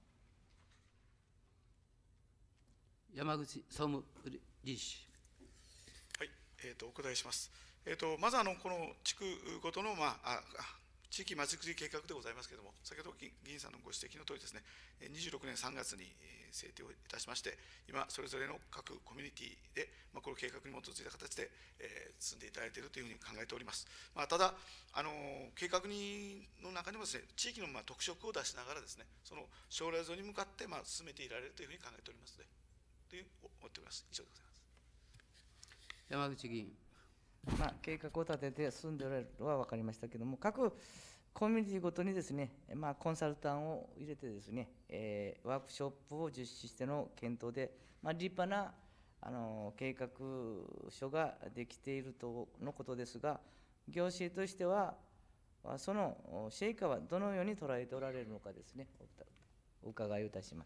山口総務理事。 はい、えーと、お答えします。えーと、まずあのこの地区ごとの、まあ、あ地域まちづくり計画でございますけれども、先ほど議員さんのご指摘のとおりですね、にじゅうろくねんさんがつに制定をいたしまして、今、それぞれの各コミュニティで、まあ、この計画に基づいた形で、えー、進んでいただいているというふうに考えております。まあ、ただ、あの計画にの中にもですね、地域のまあ特色を出しながらですね、その将来像に向かってまあ進めていられるというふうに考えておりますので、という思っております。以上でございます。 山口議員。 まあ、計画を立てて進んでおられるのは分かりましたけれども、各コミュニティごとにですね、まあ、コンサルタンを入れてですね、えー、ワークショップを実施しての検討で、まあ、立派なあの計画書ができているとのことですが、行政としては、その成果はどのように捉えておられるのかですね、お伺いをいたします。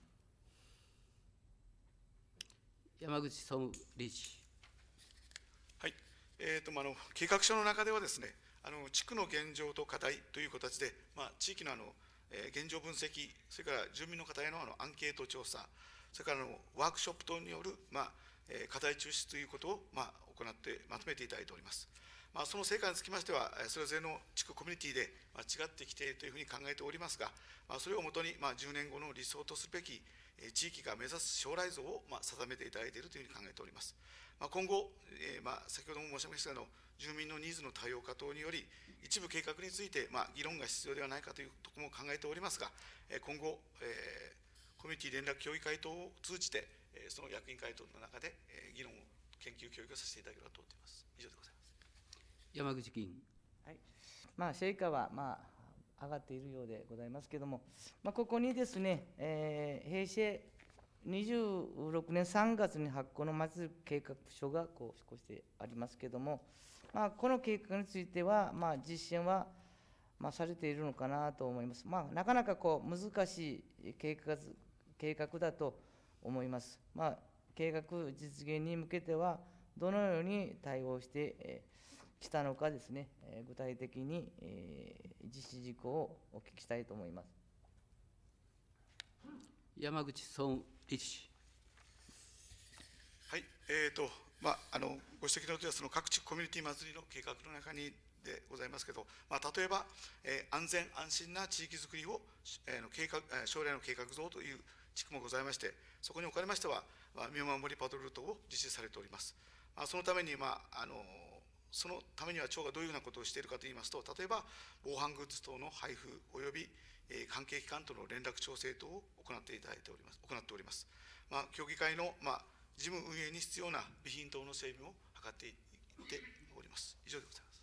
山口総務理事。 はい、えーとまあ、あの計画書の中ではですね、あの地区の現状と課題という形で、まあ、地域のあの、えー、現状分析、それから住民の方へのあのアンケート調査、それからあのワークショップ等による、まあえー、課題抽出ということを、まあ、行ってまとめていただいております。まあ、その成果につきましては、それぞれの地区コミュニティで違ってきているというふうに考えておりますが、まあ、それをもとにまあじゅうねんごの理想とするべき地域が目指す将来像をまあ定めていただいているというふうに考えております。まあ、今後、えー、まあ先ほども申し上げましたが、住民のニーズの多様化等により、一部計画についてまあ議論が必要ではないかというところも考えておりますが、今後、えー、コミュニティ連絡協議会等を通じて、その役員会等の中で議論を、研究教育をさせていただければと思っています。以上でございます。 山口議員。 はい、まあ、成果は、まあ、上がっているようでございますけれども、まあ、ここにですね、えー、平成にじゅうろくねんさんがつに発行のまちづくり計画書がこう少しありますけれども、まあ、この計画については、まあ、実践は、まあ、されているのかなと思います。まあ、なかなかこう難しい計画、計画だと思います。まあ、計画実現に向けては、どのように対応して、えーしたのかですね、具体的に実施事項をお聞きしたいと思います。 山口総務理事。 はい、えーとまあ、あのご指摘のとおり、その各地コミュニティ祭りの計画の中にでございますけど、まあ、例えば、えー、安全安心な地域づくりを、えー、の計画将来の計画像という地区もございまして、そこにおかれましては、まあ、見守りパトロール等を実施されております。まあ、そのために、まああのそのためには町がどういうようなことをしているかといいますと、例えば防犯グッズ等の配布および、えー、関係機関との連絡調整等を行っていただいております行っております。まあ、協議会の、まあ、事務運営に必要な備品等の整備も図っていっております。以上でございます。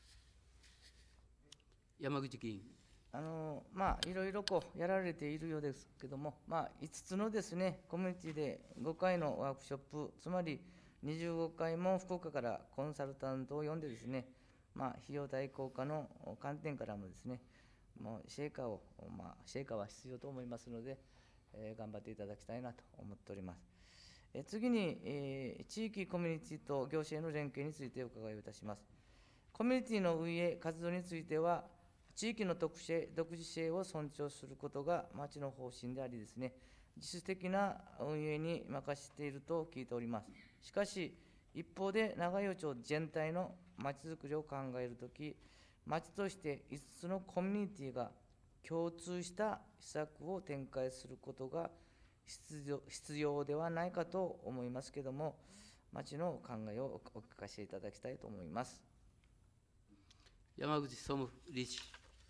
山口議員。 あのまあ、いろいろこうやられているようですけれども、まあ、いつつのですね、コミュニティでごかいのワークショップ、つまりにじゅうごかいも福岡からコンサルタントを呼んでですね、まあ、費用対効果の観点からもですね、もう成果を、まあ、成果は必要と思いますので、えー、頑張っていただきたいなと思っております。え次に、えー、地域コミュニティと行政の連携についてお伺いをいたします。コミュニティの運営、活動については、地域の特性、独自性を尊重することが町の方針でありですね、自主的な運営に任せていると聞いております。しかし、一方で長与町全体のまちづくりを考えるとき、町としていつつのコミュニティが共通した施策を展開することが必要、必要ではないかと思いますけれども、町の考えをお聞かせいただきたいと思います。 山口総務理事。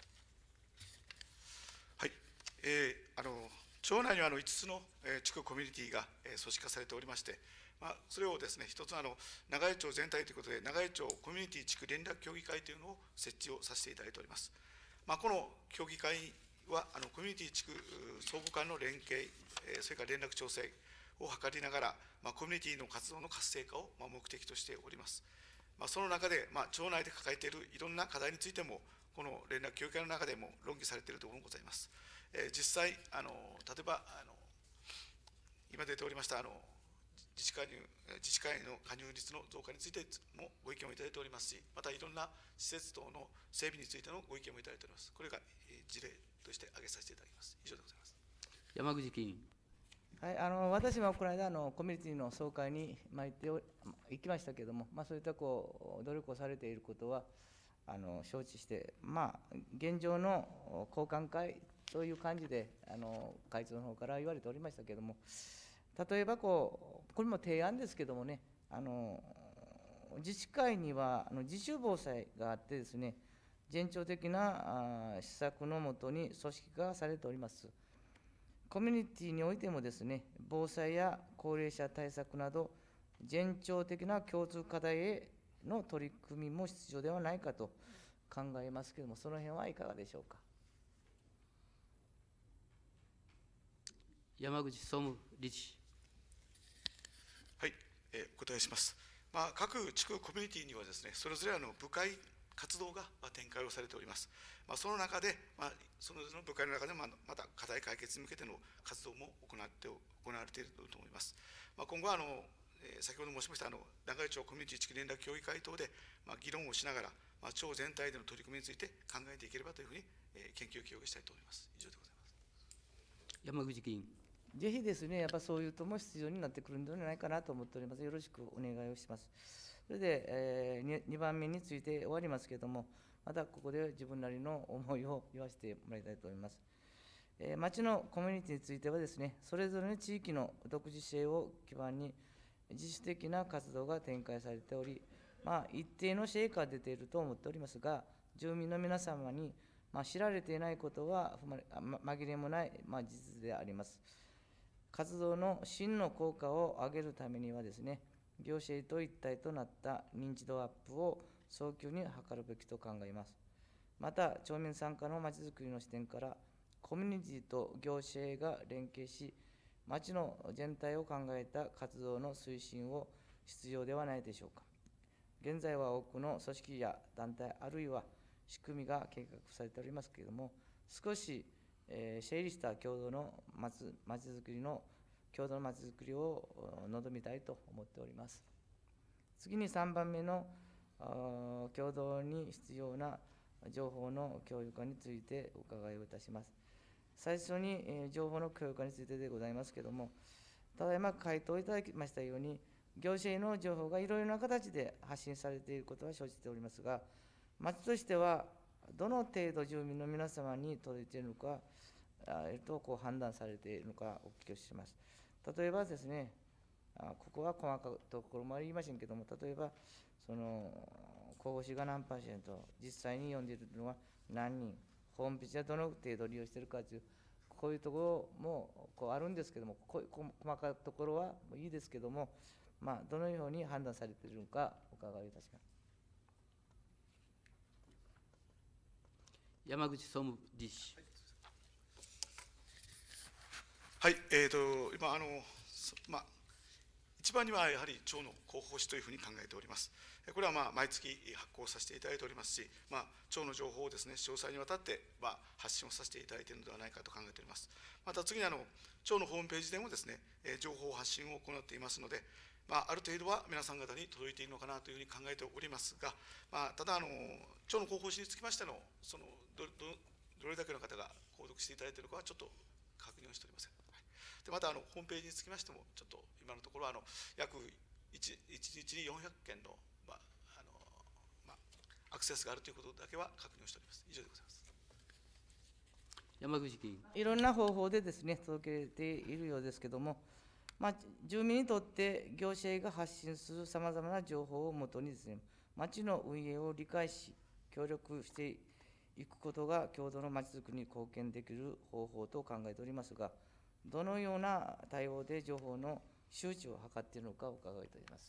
はい、えー、あの町内にはあのいつつの、えー、地区コミュニティが、えー、組織化されておりまして、まあ、それをですね、一つあの長与町全体ということで、長与町コミュニティ地区連絡協議会というのを設置をさせていただいております。まあ、この協議会はあのコミュニティ地区相互間の連携、えー、それから連絡調整を図りながら、まあ、コミュニティの活動の活性化を、まあ、目的としております。まあ、その中で、まあ、町内で抱えているいろんな課題についても、この連絡協議会の中でも論議されているところもございます。えー、実際あの、例えばあの今出ておりましたあの自治会入自治会の加入率の増加についてもご意見をいただいておりますし、またいろんな施設等の整備についてのご意見もいただいております。これが事例として挙げさせていただきます。以上でございます。 山口議員。 はい、あの私もこの間あのコミュニティの総会に参って行きましたけれども、まあ、そういったこう努力をされていることはあの承知して、まあ、現状の交換会という感じであの会長の方から言われておりましたけれども、例えばこう、これも提案ですけどもね、あの自治会にはあの自主防災があってですね、全庁的な施策のもとに組織化されております。コミュニティにおいてもですね、防災や高齢者対策など、全庁的な共通課題への取り組みも必要ではないかと考えますけれども、その辺はいかがでしょうか。 山口総務理事。 はい、えーお答えします。まあ、各地区コミュニティにはですね、それぞれあの部会活動がまあ展開をされております。まあ、その中で、まあ、その部会の中でまあまた課題解決に向けての活動も行って行われていると思います。まあ、今後はあの、えー先ほど申しましたあの長井町コミュニティ地区連絡協議会等で、まあ、議論をしながら、まあ、町全体での取り組みについて考えていければというふうに、えー研究を協議したいと思います。以上でございます。 山口議員。 ぜひですね、やっぱそういうとも必要になってくるんではないかなと思っております。よろしくお願いをします。それで、えー、にばんめについて終わりますけれども、またここで自分なりの思いを言わせてもらいたいと思います。えー、町のコミュニティについてはですね、それぞれの地域の独自性を基盤に自主的な活動が展開されており、まあ、一定の成果が出ていると思っておりますが、住民の皆様に、まあ、知られていないことは不ま紛れもない、まあ、事実であります。活動の真の効果を上げるためにはですね、行政と一体となった認知度アップを早急に図るべきと考えます。また、町民参加のまちづくりの視点から、コミュニティと行政が連携し、町の全体を考えた活動の推進を必要ではないでしょうか。現在は多くの組織や団体、あるいは仕組みが計画されておりますけれども、少し、えー、整理した共同のまちづくりの共同のまちづくりを望みたいと思っております。次にさんばんめの共同に必要な情報の共有化についてお伺いをいたします。最初に、えー、情報の共有化についてでございますけれども、ただいま回答いただきましたように、行政の情報がいろいろな形で発信されていることは承知しておりますが、町としてはどの程度住民の皆様に届いているのか、えー、とこう判断されているのかお聞きをします。例えばですね、あここは細かいところもありませんけども、例えば、その候補者が何パーセント、実際に読んでいるのは何人、ホームページはどの程度利用しているかという、こういうところもこうあるんですけども、こういう細かいところはいいですけども、まあ、どのように判断されているのか、お伺いいたします。 山口総務理事。 はい、えーと、今あの、まあ、一番にはやはり町の広報誌というふうに考えております。これはまあ毎月発行させていただいておりますし、まあ、町の情報をですね、詳細にわたってまあ発信をさせていただいているのではないかと考えております。また次にあの、町のホームページでもですね、情報発信を行っていますので、まあ、ある程度は皆さん方に届いているのかなというふうに考えておりますが、まあ、ただあの、町の広報誌につきましての、そのどどどれだけの方が購読していただいているのかはちょっと確認をしておりません。でまたあのホームページにつきましても、ちょっと今のところはあの約 1, いちにちによんひゃくけんの、まああのまあ、アクセスがあるということだけは確認をしております。以上でございます。 山口議員。 いろんな方法でですね、届けているようですけれども、まあ、住民にとって行政が発信するさまざまな情報をもとにですね、町の運営を理解し、協力していくことが共同の町づくりに貢献できる方法と考えておりますが、どのような対応で情報の周知を図っているのかお伺いいたします。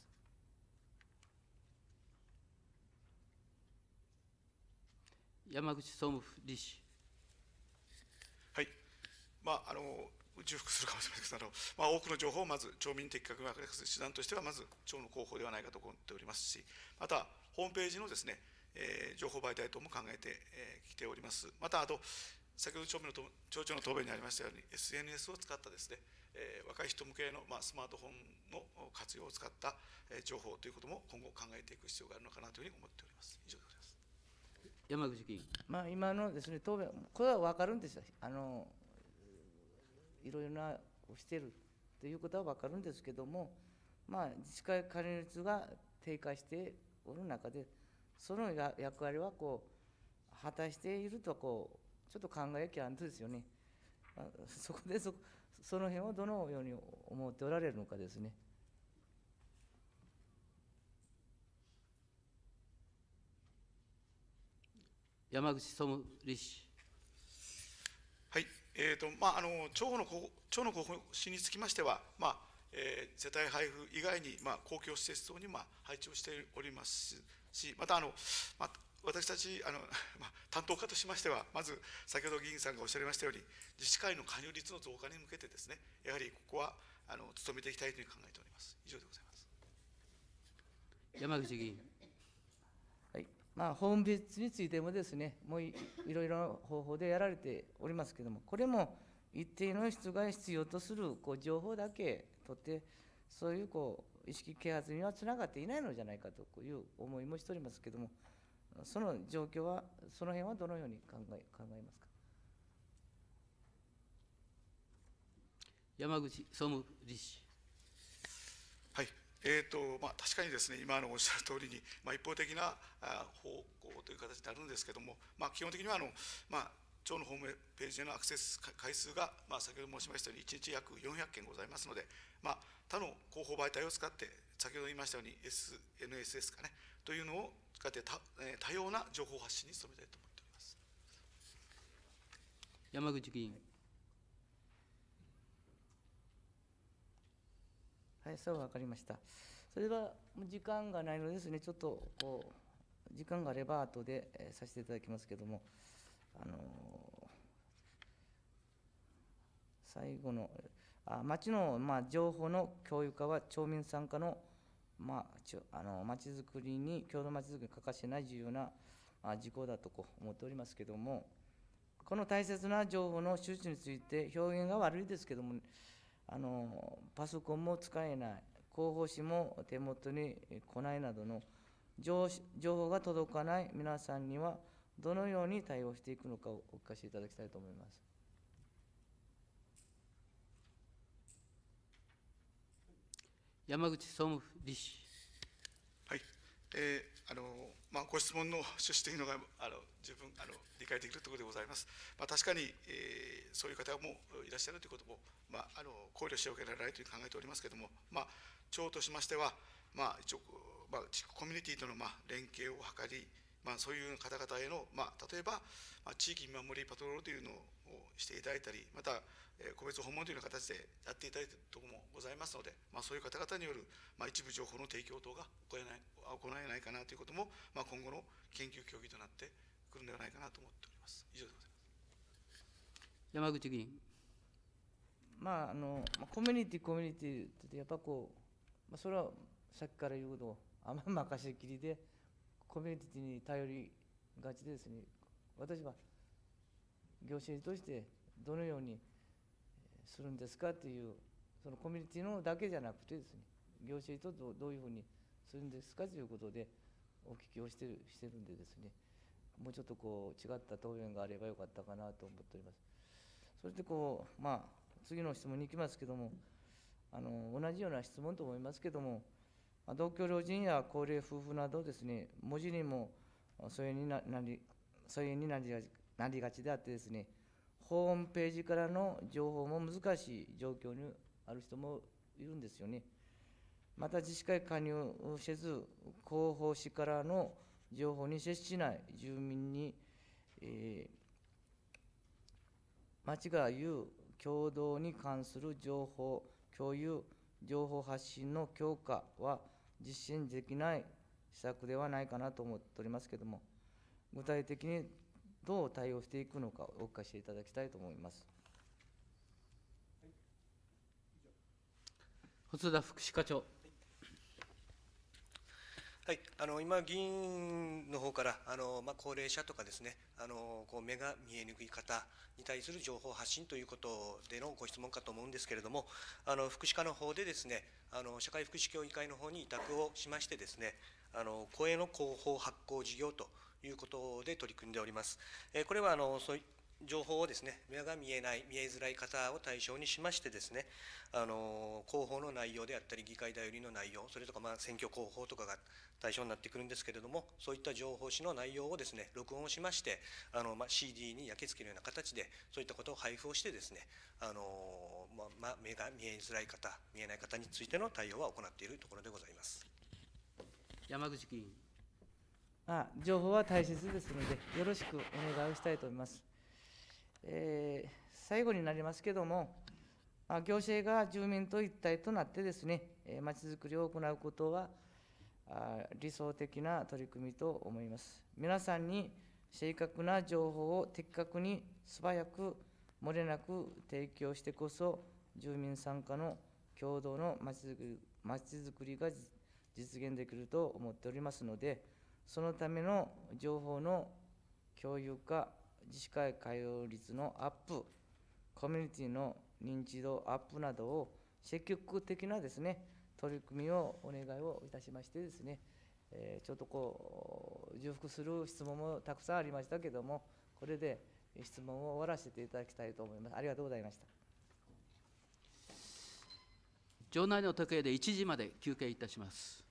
山口総務理事。 はい、まあ、あの重複するかもしれませんけど、まあ、多くの情報をまず町民的確がする手段としては、まず町の広報ではないかと思っておりますし、またホームページのですね、えー、情報媒体等も考えてき、えー、ております。またあと先ほど町の町長の答弁にありましたように、エスエヌエス を使ったですね、えー、若い人向けの、まあ、スマートフォンの活用を使った、えー、情報ということも今後考えていく必要があるのかなというふうに思っております。以上でございます。 山口議員。 まあ、今のですね、答弁、これは分かるんですよ。あのいろいろなしているということは分かるんですけども、まあ、自治会加入率が低下しておる中で、 そのや役割はこう果たしているとこうちょっと考えきゃんとですよね。あそこで そ, その辺をどのように思っておられるのかですね。 山口総務理事。 はい、えーとまあ、あの町の町の候補地につきましては、まあえー、世帯配布以外に、まあ、公共施設等に、まあ、配置をしておりますし、またあの、まあ、私たちあの、まあ、担当課としましては、まず先ほど議員さんがおっしゃいましたように、自治会の加入率の増加に向けてですね、やはりここはあの努めていきたいというふうに考えております。以上でございます。 山口議員。 はいまあ、ホームページについてもですね、もう い, いろいろな方法でやられておりますけれども、これも一定の質が必要とするこう情報だけ取って、そういうこう意識啓発にはつながっていないのじゃないかという思いもしておりますけれども、その状況は、その辺はどのように考え考えますか。 山口総務理事。 はいえーとまあ、確かにですね、今のおっしゃる通りに、まあ、一方的なあ方向という形になるんですけれども、まあ、基本的にはあの、まあ、町のホームページへのアクセス回数が、まあ、先ほど申しましたように、いちにち約よんひゃっけんございますので、まあ、他の広報媒体を使って、先ほど言いましたように、エスエヌエス ですかね、というのを使って多、多様な情報発信に努めたいと思っております。 山口議員。 はい、そう分かりました。それでは時間がないのでですね、ちょっとこう時間があれば後で、えー、させていただきますけれども、あのー、最後のあ町の、まあ、情報の共有化は町民参加の、まあ、ちょあの町づくりに共同町づくりに欠かせない重要な、まあ、事項だとこう思っておりますけれども、この大切な情報の周知について表現が悪いですけれども、あのパソコンも使えない、広報誌も手元に来ないなどの情報が届かない皆さんにはどのように対応していくのかをお聞かせいただきたいと思います。 山口総務理事。 はいえーあのまあ、ご質問の趣旨というのがあの十分あの理解できるところでございます。まあ、確かに、えー、そういう方もいらっしゃるということも、まあ、あの考慮しておけられないという考えておりますけれども、まあ、町としましては、まあ、一応、まあ、地区コミュニティとの、まあ、連携を図り、まあ、そういう方々への、まあ、例えば、まあ、地域見守りパトロールというのをしていただいたり、また、えー、個別訪問というような形でやっていただいているところもございますので、まあ、そういう方々による、まあ、一部情報の提供等が行えない行えないかなということも、まあ、今後の研究協議となってくるのではないかなと思っております。以上でございます。 山口議員。 まあ、あのコミュニティ、コミュニティってやっぱこう、まあ、それはさっきから言うと、あんまり任せきりで、コミュニティに頼りがちでですね、私は行政としてどのようにするんですかっていう、そのコミュニティのだけじゃなくてですね、行政とどういうふうにするんですかということでお聞きをしてるしてるんでですね、もうちょっとこう違った答弁があればよかったかなと思っております。そしてこう、まあ、次の質問に行きますけども、あの同じような質問と思いますけども、同居老人や高齢夫婦などですね、文字にも疎遠になり、疎遠になりがちなりがちであってですね、ホームページからの情報も難しい状況にある人もいるんですよね。また自治会加入せず、広報誌からの情報に接しない住民に、えー、町が言う共同に関する情報共有、情報発信の強化は実践できない施策ではないかなと思っておりますけれども、具体的にどう対応していくのかお聞かせいただきたいと思います。 細田福祉課長。 はい、あの今、議員の方からあの、まあ、高齢者とかですね、あのこう目が見えにくい方に対する情報発信ということでのご質問かと思うんですけれども、あの福祉課の方でですね、あの社会福祉協議会の方に委託をしましてですね、あの声の広報発行事業ということで取り組んでおります。えこれはあのそうい情報をですね、目が見えない、見えづらい方を対象にしましてですね、あの広報の内容であったり、議会だよりの内容、それとかまあ選挙広報とかが対象になってくるんですけれども、そういった情報誌の内容をですね、録音しまして、あのまあ シーディー に焼き付けるような形で、そういったことを配布をしてですね、あのまあまあ、目が見えづらい方、見えない方についての対応は行っているところでございます。 山口議員。 あ情報は大切ですので、よろしくお願いをしたいと思います。えー最後になりますけれども、あ行政が住民と一体となってですね、まちづくりを行うことはあ理想的な取り組みと思います。皆さんに正確な情報を的確に素早く漏れなく提供してこそ、住民参加の共同のまちづくり、まちづくりが実現できると思っておりますので、そのための情報の共有化、自治会会用率のアップ、コミュニティの認知度アップなどを積極的なですね、取り組みをお願いをいたしましてですね、えー、ちょっとこう、重複する質問もたくさんありましたけれども、これで質問を終わらせていただきたいと思います。ありがとうございました。 場内の時計でいちじまで休憩いたします。